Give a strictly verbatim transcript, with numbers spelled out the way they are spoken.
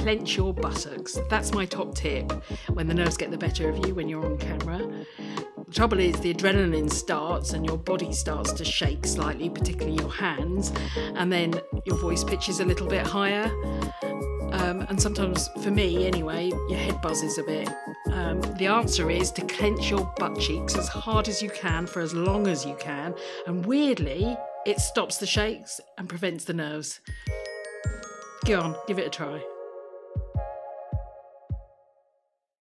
clench your buttocks. That's my top tip when the nerves get the better of you when you're on camera. The trouble is the adrenaline starts and your body starts to shake slightly, particularly your hands, and then your voice pitch is a little bit higher. Um, and sometimes, for me anyway, your head buzzes a bit. Um, the answer is to clench your butt cheeks as hard as you can for as long as you can, and weirdly, it stops the shakes and prevents the nerves. Go on, give it a try.